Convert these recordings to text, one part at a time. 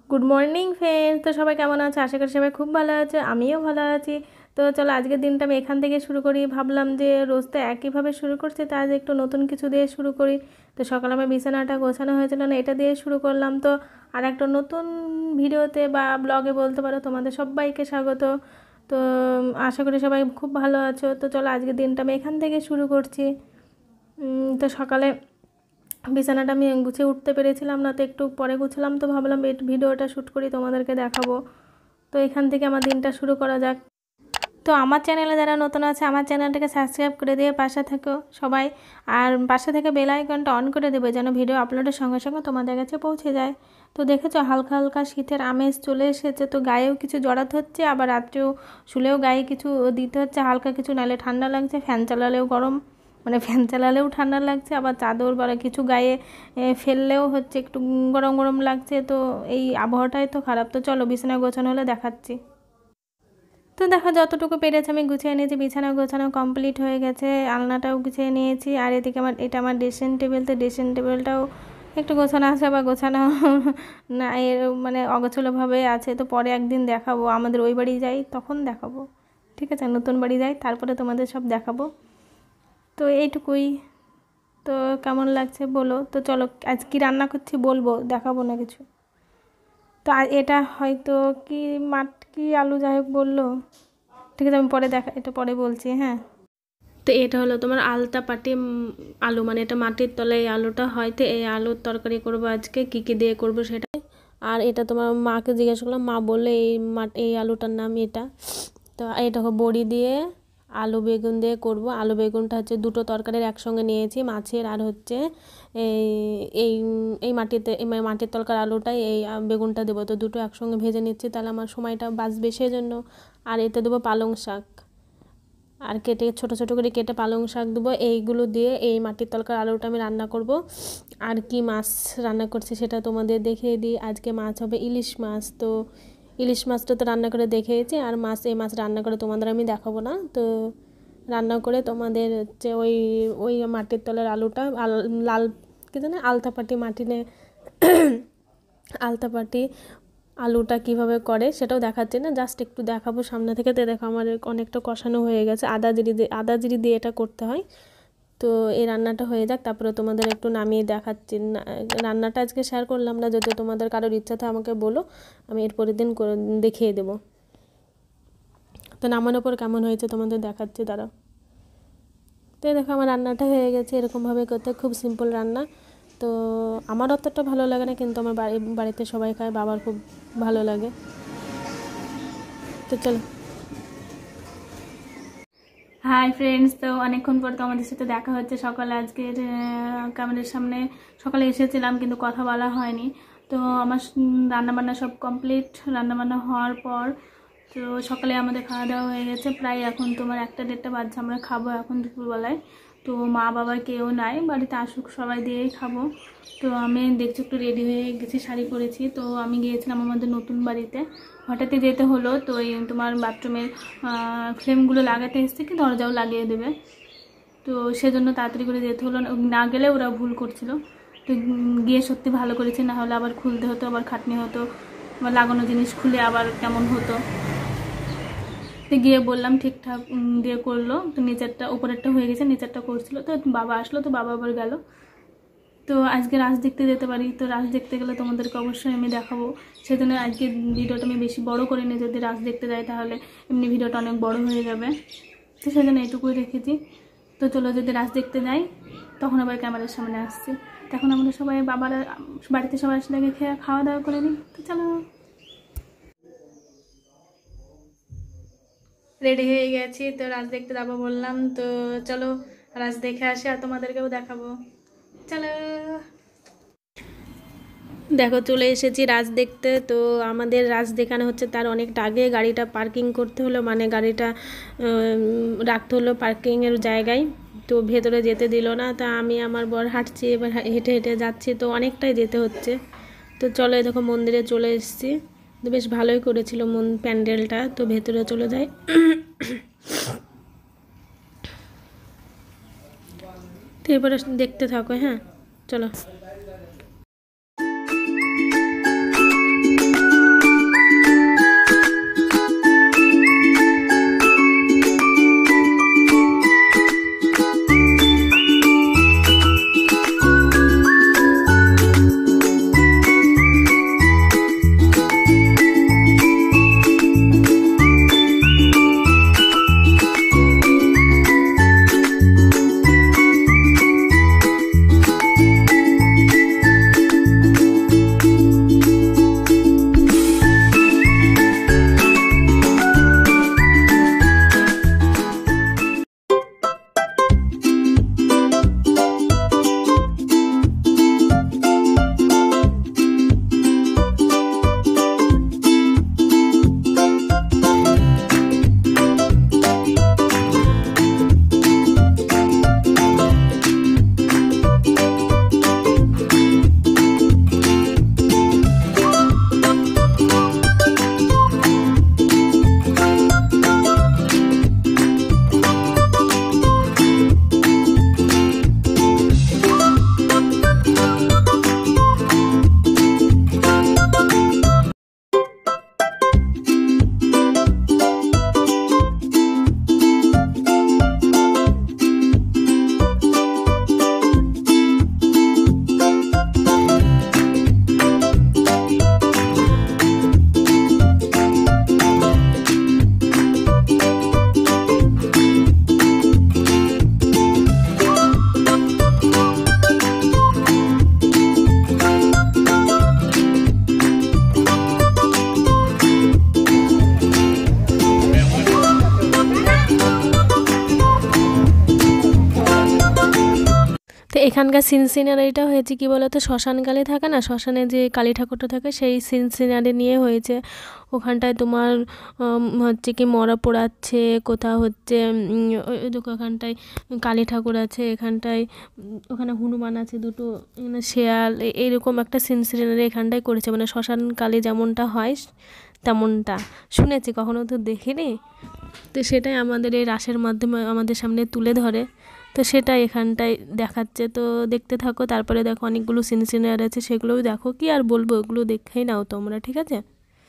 Good morning friends. তো সবাই কেমন আছে? আশা করি সবাই খুব ভালো আছে, আমিও ভালো আছি। তো চলো আজকের দিনটা আমি এখান থেকে শুরু করি। ভাবলাম যে রোজ তো একইভাবে শুরু করছি, তা আজ একটু নতুন কিছু দিয়ে শুরু করি। তো সকালে আমার বিছানাটা গোছানো হয়েছিল না, এটা দিয়ে শুরু করলাম। তো আর একটা নতুন ভিডিওতে বা ব্লগে বলতে পারো তোমাদের সবাইকে স্বাগত। তো আশা করি সবাই খুব ভালো আছো। তো চলো আজকের দিনটা আমি এখান থেকে শুরু করছি। তো সকালে বিছানাটা আমি গুছিয়ে উঠতে পেরেছিলাম না, তো একটু পরে গুছলাম। তো ভাবলাম এই ভিডিওটা শ্যুট করি, তোমাদেরকে দেখাবো। তো এখান থেকে আমার দিনটা শুরু করা যাক। তো আমার চ্যানেলে যারা নতুন আছে আমার চ্যানেলটাকে সাবস্ক্রাইব করে দিয়ে পাশে থেকো সবাই। আর পাশে থেকে বেল আইকনটা অন করে দেবে যেন ভিডিও আপলোডের সঙ্গে সঙ্গে তোমাদের কাছে পৌঁছে যায়। তো দেখেছো হালকা হালকা শীতের আমেজ চলে এসেছে, তো গায়েও কিছু জড়াতে হচ্ছে, আবার রাত্রেও শুলেও গায়ে কিছু দিতে হচ্ছে হালকা কিছু, নাহলে ঠান্ডা লাগছে। ফ্যান চালালেও গরম, মানে ফ্যান চালালেও ঠান্ডা লাগছে, আবার চাদর বা কিছু গায়ে ফেললেও হচ্ছে একটু গরম গরম লাগছে। তো এই আবহাওয়াটাই তো খারাপ। তো চলো বিছানা গোছানো হলে দেখাচ্ছি। তো দেখো যতটুকু পেরেছি আমি গুছিয়ে নিয়েছি, বিছানা গোছানো কমপ্লিট হয়ে গেছে, আলনাটাও গুছিয়ে নিয়েছি। আর এদিকে এটা আমার ড্রেসিং টেবিল, তো ড্রেসিং টেবিলটাও একটু গোছানো আছে বা গোছানো না, এর মানে অগোছালোভাবে আছে। তো পরে একদিন দেখাবো, আমাদের ওই বাড়ি যাই তখন দেখাবো, ঠিক আছে? নতুন বাড়ি যাই তারপরে তোমাদের সব দেখাবো। তো এইটুকুই। তো কেমন লাগছে বলো। তো চলো আজ কী রান্না করছি বলবো, দেখাবো না কিছু। তো এটা হয়তো কি কি আলু যাই হোক বললো, ঠিক আছে আমি পরে এটা পরে বলছি, হ্যাঁ। তো এটা হলো তোমার আলতা পাটি আলু, মানে এটা মাটির তলায় এই আলুটা হয়। তো এই আলুর তরকারি করবো আজকে, কী কী দিয়ে করবো সেটা। আর এটা তোমার মাকে জিজ্ঞাসা করলাম, মা বললে এই আলুটার নাম এটা। তো এটা বড়ি দিয়ে আলু বেগুন দিয়ে করব। আলু বেগুনটা হচ্ছে দুটো তরকারির একসঙ্গে নিয়েছি, মাছের আর হচ্ছে এই এই এই মাটির তরকার আলুটাই এই বেগুনটা দেবো। তো দুটো একসঙ্গে ভেজে নিচ্ছি, তাহলে আমার সময়টা বাঁচবে সেজন্য। আর এতে দেবো পালং শাক, আর কেটে ছোটো ছোটো করে কেটে পালং শাক দেবো। এইগুলো দিয়ে এই মাটির তরকার আলুটা আমি রান্না করব। আর কি মাছ রান্না করছি সেটা তোমাদের দেখিয়ে দিই। আজকে মাছ হবে ইলিশ মাছ। তো ইলিশ মাছটা তো রান্না করে দেখিয়েছি, আর এই মাছ রান্না করে তোমাদের আমি দেখাবো না। তো রান্না করে তোমাদের হচ্ছে ওই ওই মাটির তলের আলুটা লাল কী জানে আলতাপাটি আলতাপাটি আলুটা কিভাবে করে সেটাও দেখাচ্ছি না, জাস্ট একটু দেখাবো সামনে থেকে। তো দেখো আমার অনেকটা কষানো হয়ে গেছে, আদা জিরি দিয়ে এটা করতে হয়। তো এই রান্নাটা হয়ে যাক, তারপরে তোমাদের একটু নামিয়ে দেখাচ্ছি। রান্নাটা আজকে শেয়ার করলাম না, যদি তোমাদের কারোর ইচ্ছা থাকে আমাকে বলো, আমি এরপরের দিন দেখিয়ে দেবো। তো নামানোর পর কেমন হয়েছে তোমাদের দেখাচ্ছি, দাঁড়াও। তো দেখো আমার রান্নাটা হয়ে গেছে। এরকমভাবে করতে খুব সিম্পল রান্না। তো আমার অতটা ভালো লাগে না, কিন্তু আমার বাড়িতে সবাই খায়, বাবার খুব ভালো লাগে। তো চলো। হাই ফ্রেন্ডস, তো অনেকক্ষণ পর তো আমাদের সাথে দেখা হচ্ছে। সকালে আজকের ক্যামেরার সামনে সকালে এসেছিলাম কিন্তু কথা বলা হয়নি। তো আমার রান্নাবান্না সব কমপ্লিট। রান্নাবান্না হওয়ার পর তো সকালে আমাদের খাওয়া দাওয়া হয়ে গেছে, প্রায় এখন তোমার 1-1:30 বাজছে। আমরা খাবো এখন দুপুরবেলায়। তো মা বাবা কেউ নাই বাড়িতে, আসুক সবাই দিয়েই খাবো। তো আমি দেখছি একটু রেডি হয়ে গেছি, শাড়ি পরেছি। তো আমি গিয়েছিলাম আমাদের নতুন বাড়িতে, হঠাৎই যেতে হলো। তো এই তোমার বাথরুমের ফ্লেমগুলো লাগাতে এসছে, কি দরজাও লাগিয়ে দেবে, তো সেজন্য তাড়াতাড়ি করে যেতে হলো। না গেলে ওরা ভুল করছিল। তো গিয়ে সত্যি ভালো করেছে, না হলে আবার খুলতে হতো, আবার খাটনি হতো, আবার লাগানো জিনিস খুলে আবার কেমন হতো। তো গিয়ে বললাম ঠিকঠাক দিয়ে করলো। তো নিচেরটা উপরেরটা হয়ে গেছে, নিচেরটা করছিল। তো বাবা আসলো, তো বাবা আবার গেল। তো আজকে রাস দেখতে যেতে পারি। তো রাস দেখতে গেলে তোমাদেরকে অবশ্যই আমি দেখাবো। সেজন্য আজকে ভিডিওটা আমি বেশি বড় করিনি, যদি রাস দেখতে যাই তাহলে এমনি ভিডিওটা অনেক বড় হয়ে যাবে। তো সেজন্য এইটুকুই রেখেছি। তো চলো যদি রাস দেখতে যাই তখন আবার ক্যামেরার সামনে আসছি। তখন আমরা সবাই বাড়িতে সবাই আসলে আগে খাওয়া দাওয়া করে নিই। তো চলো, রেডি হয়ে গেছি। তো রাস দেখতে যাবো বললাম, তো চলো রাস দেখে আসি আর তোমাদেরকেও দেখাবো। চলো দেখো চলে এসেছি রাজ দেখতে। তো আমাদের রাজ দেখানো হচ্ছে, তার অনেকটা আগে গাড়িটা পার্কিং করতে হলো, মানে গাড়িটা রাখতে হলো পার্কিংয়ের জায়গায়। তো ভেতরে যেতে দিল না। তা আমি আমার বর হাঁটছি, এবার হেঁটে হেঁটে যাচ্ছি, তো অনেকটাই যেতে হচ্ছে। তো চলো দেখো মন্দিরে চলে এসেছি। তো বেশ ভালোই করেছিল প্যান্ডেলটা। তো ভেতরে চলে যাই। তো এবারে দেখতে থাকো, হ্যাঁ চলো। এখানকার সিন সিনারিটা হয়েছে কি বলতো, শ্মশান কালী থাকে না, শ্মশানে যে কালী ঠাকুরটা থাকে সেই সিন সিনারি নিয়ে হয়েছে। ওখানটায় তোমার হচ্ছে কি মরা পোড়াচ্ছে, কোথাও হচ্ছে ওখানটায় কালী ঠাকুর আছে, এখানটায় ওখানে হনুমান আছে দুটো, এখানে শেয়াল, এইরকম একটা সিন সিনারি এখানটায় করেছে, মানে শ্মশান কালী যেমনটা হয় তেমনটা শুনেছি, কখনো তো দেখিনি। তো সেটাই আমাদের এই রাসের মাধ্যমে আমাদের সামনে তুলে ধরে, তো সেটা এখানটায় দেখাচ্ছে। তো দেখতে থাকো, তারপরে দেখো অনেকগুলো সিন সিনারি আছে, সেগুলোও দেখো, কি আর বলবো, ওগুলো দেখেই নাও তোমরা, ঠিক আছে।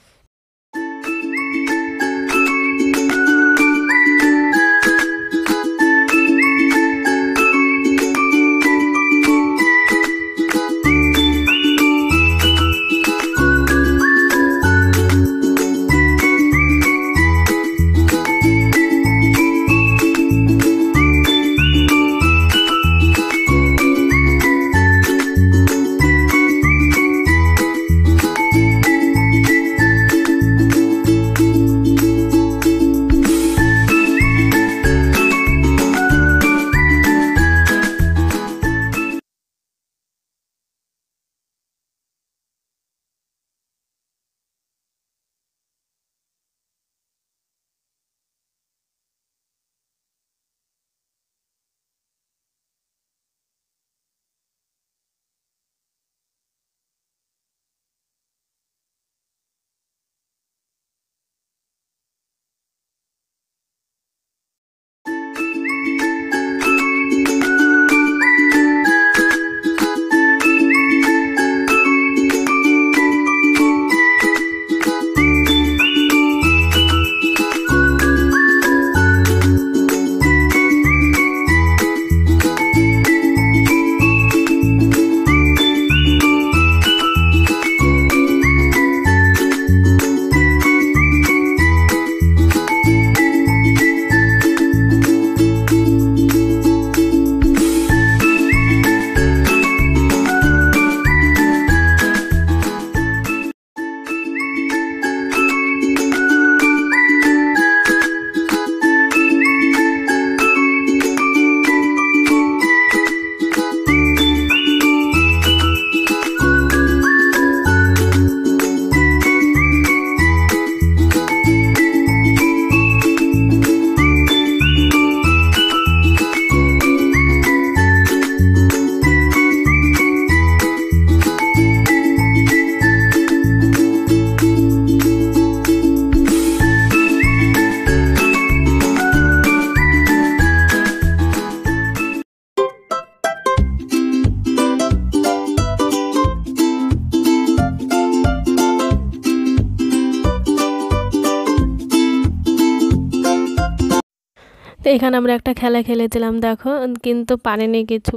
তো এখানে আমরা একটা খেলা খেলেছিলাম দেখো, কিন্তু পারেনি কিছু।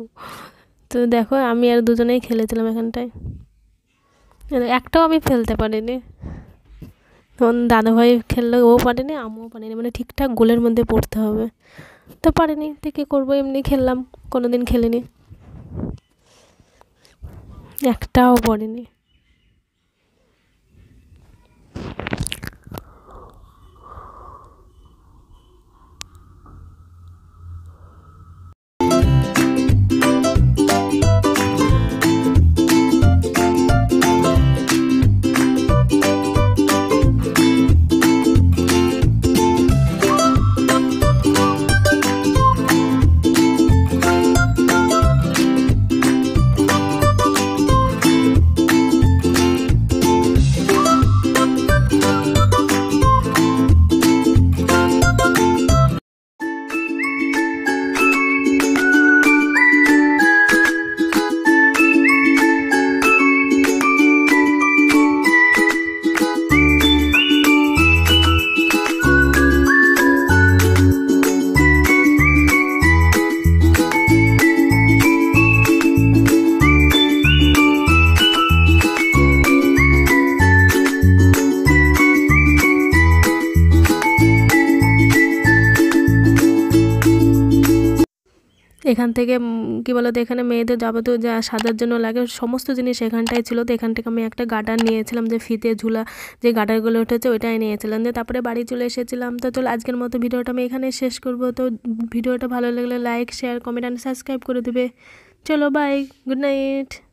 তো দেখো আমি আর দুজনেই খেলেছিলাম এখানটায়, একটাও আমি ফেলতে পারিনি। তখন দাদাভাই খেললো, ও পারেনি, আমিও পারিনি, মানে ঠিকঠাক গোলের মধ্যে পড়তে হবে, তো পারিনি, তো কী করবো, এমনি খেললাম, কোনো দিন খেলিনি, একটাও পড়েনি। এখান থেকে কী বলতো, এখানে মেয়েদের যাবতীয় যা সাজার জন্য লাগে সমস্ত জিনিস এখানটায় ছিল। তো এখান থেকে আমি একটা গার্ডার নিয়েছিলাম, যে ফিতে ঝুলা যে গার্ডারগুলো উঠেছে ওইটাই নিয়েছিলাম, যে তারপরে বাড়ি চলে এসেছিলাম। তো চলো আজকের মতো ভিডিওটা আমি এখানে শেষ করব। তো ভিডিওটা ভালো লাগলে like, share, comment and subscribe করে দেবে। চলো বাই, গুড নাইট।